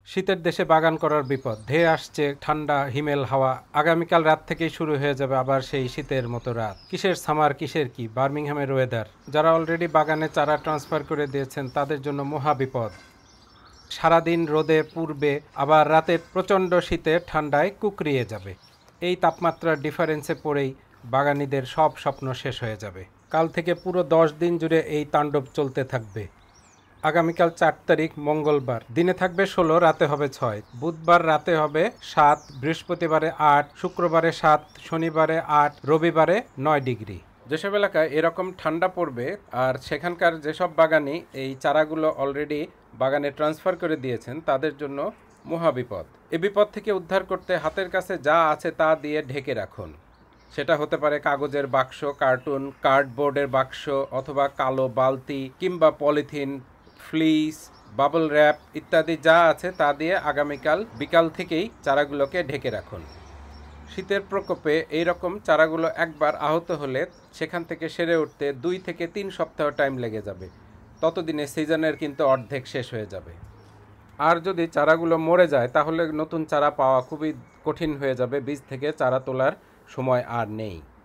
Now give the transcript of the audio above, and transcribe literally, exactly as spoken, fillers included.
শীতের দেশে বাগান করার বিপদ, ধেয়ে আসছে ঠান্ডা হিমেল হাওয়া। আগামীকাল রাত থেকেই শুরু হয়ে যাবে আবার সেই শীতের মতো রাত। কিসের সামার, কিসের কি বার্মিংহামের ওয়েদার। যারা অলরেডি বাগানে চারা ট্রান্সফার করে দিয়েছেন তাদের জন্য মহা বিপদ। সারাদিন রোদে পূর্বে আবার রাতে প্রচণ্ড শীতে ঠান্ডায় কুকরিয়ে যাবে। এই তাপমাত্রার ডিফারেন্সে পড়েই বাগানীদের সব স্বপ্ন শেষ হয়ে যাবে। কাল থেকে পুরো দশ দিন জুড়ে এই তাণ্ডব চলতে থাকবে। আগামীকাল চার তারিখ মঙ্গলবার, দিনে থাকবে ষোলো, রাতে হবে ছয়। বুধবার রাতে হবে সাত, বৃহস্পতিবারে আট, শুক্রবারে সাত, শনিবারে আট, রবিবারে নয় ডিগ্রি। যেসব এলাকায় এরকম ঠান্ডা পড়বে আর সেখানকার যেসব বাগানি এই চারাগুলো অলরেডি বাগানে ট্রান্সফার করে দিয়েছেন তাদের জন্য মহাবিপদ। এ বিপদ থেকে উদ্ধার করতে হাতের কাছে যা আছে তা দিয়ে ঢেকে রাখুন। সেটা হতে পারে কাগজের বাক্স, কার্টুন, কার্ডবোর্ডের বাক্স, অথবা কালো বালতি কিংবা পলিথিন, ফ্লিস, বাবল র্যাপ ইত্যাদি যা আছে তা দিয়ে আগামীকাল বিকাল থেকেই চারাগুলোকে ঢেকে রাখুন। শীতের প্রকোপে এই রকম চারাগুলো একবার আহত হলে সেখান থেকে সেরে উঠতে দুই থেকে তিন সপ্তাহ টাইম লেগে যাবে। ততদিনে সিজনের কিন্তু অর্ধেক শেষ হয়ে যাবে। আর যদি চারাগুলো মরে যায় তাহলে নতুন চারা পাওয়া খুবই কঠিন হয়ে যাবে। বীজ থেকে চারা তোলার সময় আর নেই।